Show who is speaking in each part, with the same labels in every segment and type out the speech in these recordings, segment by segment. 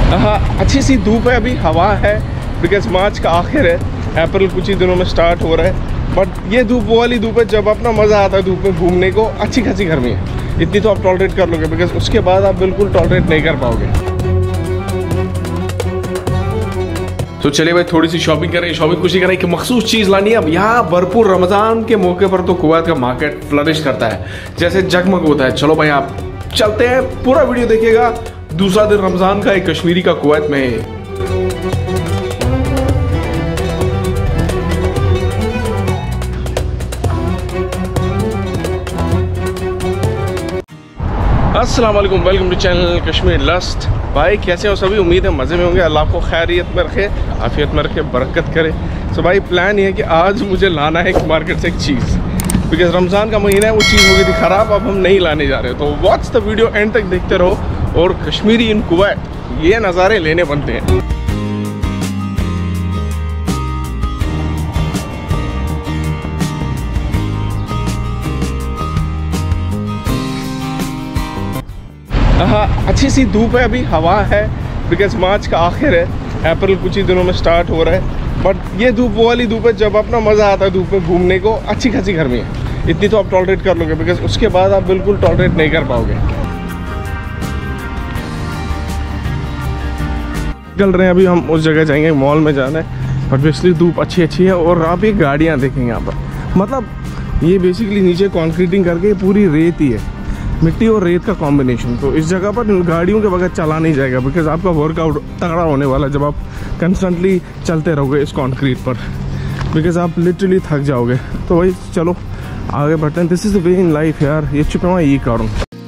Speaker 1: हाँ, अच्छी सी धूप है, अभी हवा है, बिकॉज मार्च का आखिर है, अप्रैल कुछ ही दिनों में स्टार्ट हो रहा है। बट ये धूप वो वाली धूप है जब अपना मज़ा आता है धूप में घूमने को। अच्छी खासी गर्मी है, इतनी तो आप टॉलरेट कर लोगे, बिकॉज उसके बाद आप बिल्कुल टॉलरेट नहीं कर पाओगे। तो चलिए भाई, थोड़ी सी शॉपिंग करें। शॉपिंग कुछ ही करें कि मखसूस चीज़ लानी है। अब यहाँ भरपूर रमज़ान के मौके पर तो कुवैत का मार्केट फ्लरिश करता है, जैसे जगमग होता है। चलो भाई, आप चलते हैं, पूरा वीडियो देखिएगा। दूसरा दिन रमज़ान का, एक कश्मीरी का कुवैत में। अस्सलाम वालेकुम, welcome to channel Kashmir lust. भाई कैसे हो सभी? उम्मीद है मज़े में होंगे। अल्लाह को खैरियत में रखे, आफियत में रखे, बरकत करे। तो भाई प्लान ये है कि आज मुझे लाना है एक मार्केट से एक चीज़, बिकॉज रमज़ान का महीना है, वो चीज़ हो गई थी ख़राब, अब हम नहीं लाने जा रहे। तो वॉच द वीडियो, एंड तक देखते रहो। और कश्मीरी इन कुवैत, ये नज़ारे लेने बनते हैं। हाँ, अच्छी सी धूप है, अभी हवा है, बिकॉज मार्च का आखिर है, अप्रैल कुछ ही दिनों में स्टार्ट हो रहा है। बट ये धूप वो वाली धूप है जब अपना मज़ा आता है धूप में घूमने को। अच्छी खासी गर्मी है, इतनी तो आप टॉलरेट कर लोगे, बिकॉज उसके बाद आप बिल्कुल टॉलरेट नहीं कर पाओगे। निकल रहे हैं अभी, हम उस जगह जाएंगे, मॉल में जाना है। बट बेसिकली धूप अच्छी है। और आप ये गाड़ियाँ देखेंगे यहाँ पर, मतलब ये बेसिकली नीचे कॉन्क्रीटिंग करके पूरी रेत ही है, मिट्टी और रेत का कॉम्बिनेशन। तो इस जगह पर गाड़ियों के बगैर चला नहीं जाएगा, बिकॉज आपका वर्कआउट तगड़ा होने वाला है जब आप कंस्टेंटली चलते रहोगे इस कंक्रीट पर, बिकॉज आप लिटरली थक जाओगे। तो भाई चलो आगे बढ़ते हैं। This is the way in life यार, ये चुप ये करूँ।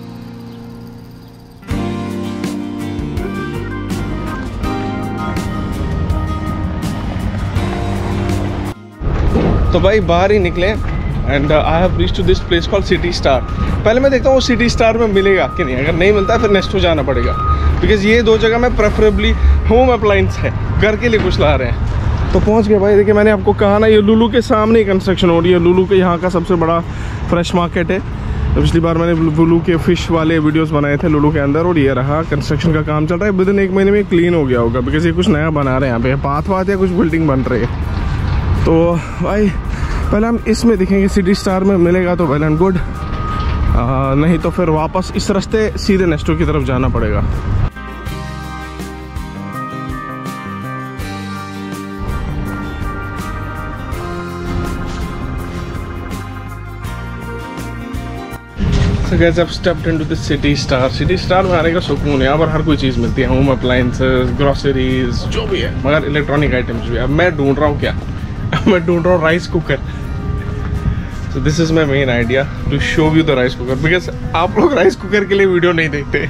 Speaker 1: तो भाई बाहर ही निकले and I have reached to this place called City Star. पहले मैं देखता हूँ सिटी स्टार में मिलेगा कि नहीं, अगर नहीं मिलता है फिर नेक्स्ट जाना पड़ेगा, बिकॉज ये दो जगह में प्रेफरेबली होम अप्लाइंस है, घर के लिए कुछ ला रहे हैं। तो पहुँच गए भाई। देखिए मैंने आपको कहा ना, ये लुलू के सामने ही कंस्ट्रक्शन हो रही है। लुलू के यहाँ का सबसे बड़ा फ्रेश मार्केट है। तो पिछली बार मैंने लुलू के फ़िश वाले वीडियोज़ बनाए थे लुलू के अंदर, और ये रहा कंस्ट्रक्शन का काम चल रहा है। विदिन 1 महीने में क्लीन हो गया होगा, बिकॉज ये कुछ नया बना रहे हैं यहाँ पे, पाथ वाथ या कुछ बिल्डिंग बन रही है। तो भाई पहले हम इसमें देखेंगे, सिटी स्टार में मिलेगा तो वेल एंड गुड, नहीं तो फिर वापस इस रास्ते सीधे नेस्टो की तरफ जाना पड़ेगा। So guys, I've stepped into the City Star। City Star में आने का सुकून है, यहाँ पर हर कोई चीज़ मिलती है, होम अप्लाइंसेस, ग्रोसरीज, जो भी है, मगर इलेक्ट्रॉनिक आइटम्स भी है। अब मैं ढूंढ रहा हूँ क्या मैं ढूंढ रहा हूँ rice cooker. So this is my main idea to show you the rice cooker, because आप लोग राइस कुकर के लिए वीडियो नहीं देखते।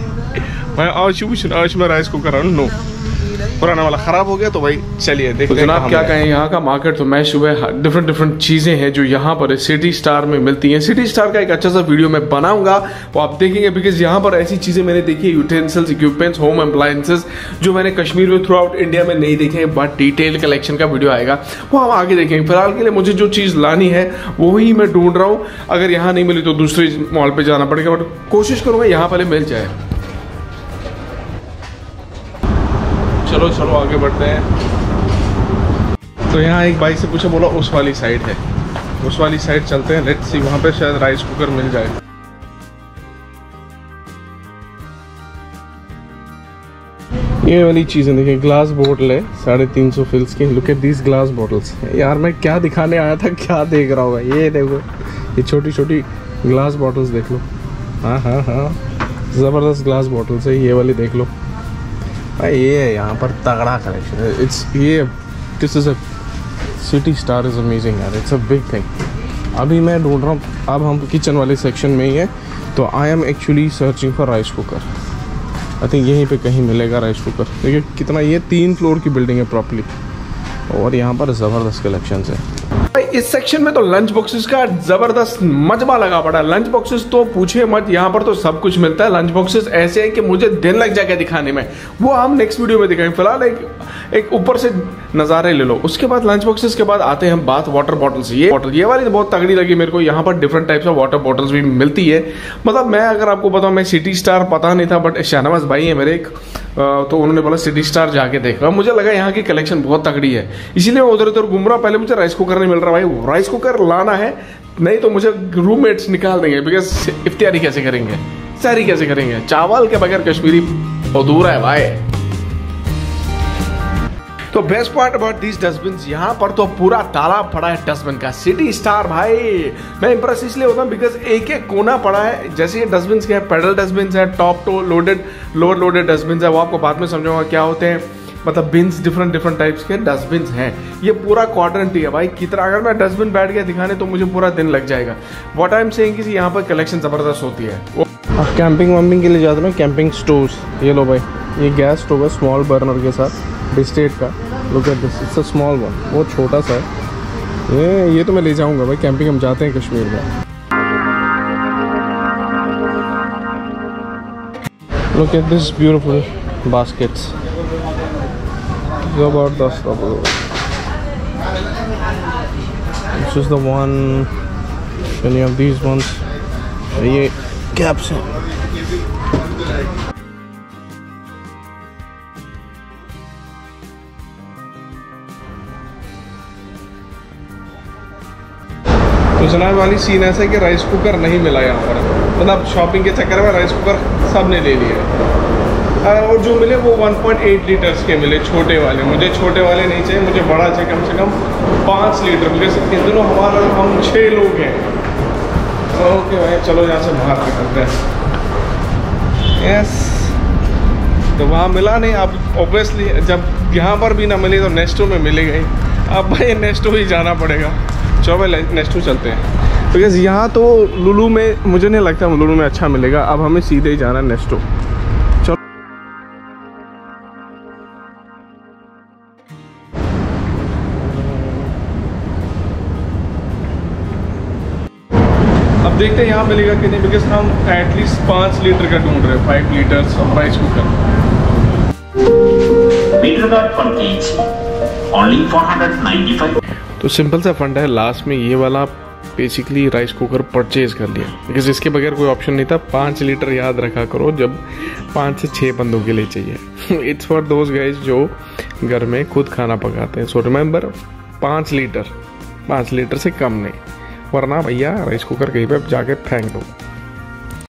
Speaker 1: आज मैं राइस कुकर नो पुराना वाला ख़राब हो गया। तो भाई चलिए देखते हैं जनाब क्या कहें। यहाँ का मार्केट तो मैं सुबह डिफरेंट चीज़ें हैं जो यहाँ पर सिटी स्टार में मिलती हैं। सिटी स्टार का एक अच्छा सा वीडियो मैं बनाऊंगा, वो आप देखेंगे, बिकॉज यहाँ पर ऐसी चीज़ें मैंने देखी है, यूटेंसिल्स, इक्विपमेंट्स, होम अप्लायंसेस, जो मैंने कश्मीर में थ्रू आउट इंडिया में नहीं देखे हैं। बट डिटेल कलेक्शन का वीडियो आएगा, वो हम आगे देखेंगे। फिलहाल के लिए मुझे जो चीज़ लानी है वही मैं ढूंढ रहा हूँ। अगर यहाँ नहीं मिली तो दूसरे मॉल पर जाना पड़ेगा, बट कोशिश करूँगा यहाँ पहले मिल जाए। चलो आगे बढ़ते हैं। तो यहाँ एक भाई से पूछा, बोला उस वाली साइड है, उस वाली साइड चलते हैं, लेट्स सी, वहाँ पे शायद राइस कुकर मिल जाए। ये वाली चीज़ें देखिए, ग्लास बोतल है 350 फिल्स की। Look at these glass bottles. यार मैं क्या दिखाने आया था, क्या देख रहा होगा। ये देखो, ये छोटी छोटी ग्लास बॉटल्स देख लो। हाँ, ज़बरदस्त ग्लास बॉटल्स है। ये वाली देख लो भाई, ये है यहाँ पर तगड़ा कलेक्शन है। This is a City Star is amazing यार, इट्स अ बिग थिंग। अभी मैं ढूंढ रहा हूँ, अब हम किचन वाले सेक्शन में ही है, तो I am actually searching for rice cooker. I think यहीं पे कहीं मिलेगा राइस कुकर। देखिए कितना, ये 3 फ्लोर की बिल्डिंग है प्रॉपर्ली, और यहाँ पर ज़बरदस्त कलेक्शन है। भाई इस सेक्शन में तो लंच बॉक्सेस का जबरदस्त मजमा लगा पड़ा है। लंच बॉक्सेस तो पूछे मत, यहाँ पर तो सब कुछ मिलता है। लंच बॉक्सेस ऐसे हैं कि मुझे दिन लग जाएगा दिखाने में, वो हम नेक्स्ट वीडियो में दिखाएंगे। फिलहाल एक ऊपर से नज़ारे ले लो। उसके बाद लंच बॉक्सेस के बाद आते हैं बात वाटर बॉटल्स। ये वाली तो बहुत तगड़ी लगी मेरे को। यहाँ पर different types of water bottles भी मिलती है। मतलब मैं अगर आपको बताऊँ, मैं सिटी स्टार पता नहीं था, बट शाहनवाज भाई है मेरे एक, तो उन्होंने बोला सिटी स्टार जाके देखा। मुझे लगा यहाँ की कलेक्शन बहुत तगड़ी है, इसीलिए मैं उधर उधर घूम रहा हूँ। पहले मुझे राइस कुकर नहीं मिल रहा भाई, राइस कुकर लाना है, नहीं तो मुझे रूममेट्स निकाल देंगे। बिकॉज इफ्तियारी कैसे करेंगे, सहरी कैसे करेंगे, चावल के बगैर कश्मीरी अधूरा है भाई। तो best part about these dustbin, यहाँ पर तो पूरा तालाब पड़ा है डस्टबिन का। सिटी स्टार भाई मैं इंप्रेस इसलिए होता हूँ बिकॉज एक एक कोना पड़ा है। जैसे ये डस्टबिन के पेडल डस्टबिन है, top to loaded lower loaded dustbin है, वो आपको बाद में समझाऊंगा क्या होते हैं। मतलब बिन्स डिफरेंट टाइप्स के डस्टबिन हैं। ये पूरा क्वाड्रेंट ही है भाई। कितना अगर मैं डस्टबिन बैठ गया दिखाने तो मुझे पूरा दिन लग जाएगा। व्हाट आई एम सेइंग कि यहाँ पर कलेक्शन जबरदस्त होती है। आप कैंपिंग वैम्पिंग के लिए जाते हो, कैंपिंग स्टोव्स, ये लो भाई, ये गैस स्टोव है स्मॉल बर्नर के साथ, बिस्टेट का। Look at this, it's a small one, बहुत छोटा सा है। ये तो मैं ले जाऊंगा भाई, कैंपिंग हम जाते हैं कश्मीर में। Look at this beautiful baskets, जबरदस्त। This is the one, any of these ones. ये कैप्स हैं। तो जनाब वाली सीन ऐसा है कि राइस कुकर नहीं मिला यहाँ पर। मतलब शॉपिंग के चक्कर में राइस कुकर सब ने ले लिया, और जो मिले वो 1.8 लीटर्स के मिले, छोटे वाले। मुझे छोटे वाले नहीं चाहिए, मुझे बड़ा चाहिए, कम से कम 5 लीटर। बिकॉज इन दोनों हम 6 लोग हैं। ओके भाई चलो यहाँ से बाहर निकलते हैं। यस, तो वहाँ मिला नहीं। अब ऑब्वियसली जब यहाँ पर भी ना मिले तो नेस्टो में मिलेगा ही। अब भाई नेस्टो ही जाना पड़ेगा। चलो भाई नेस्टो चलते हैं, बिकॉज यहाँ तो लुलू में मुझे नहीं लगता लुलू में अच्छा मिलेगा। अब हमें सीधे ही जाना नेस्टो। चलो अब देखते हैं यहाँ मिलेगा कि नहीं, बिकॉज हम एटलीस्ट 5 लीटर का ढूंढ रहे हैं, 5 लीटर्स ऑफ राइस कुकर। तो सिंपल सा फंड है। लास्ट में ये वाला बेसिकली राइस कुकर परचेज कर लिया, बिकॉज इसके बगैर कोई ऑप्शन नहीं था। 5 लीटर याद रखा करो जब 5 से 6 बंदों के लिए चाहिए। इट्स फॉर दोज गाइज जो घर में खुद खाना पकाते हैं। सो रिमेंबर 5 लीटर से कम नहीं, वरना भैया राइस कुकर कहीं पे जाके फेंक दो।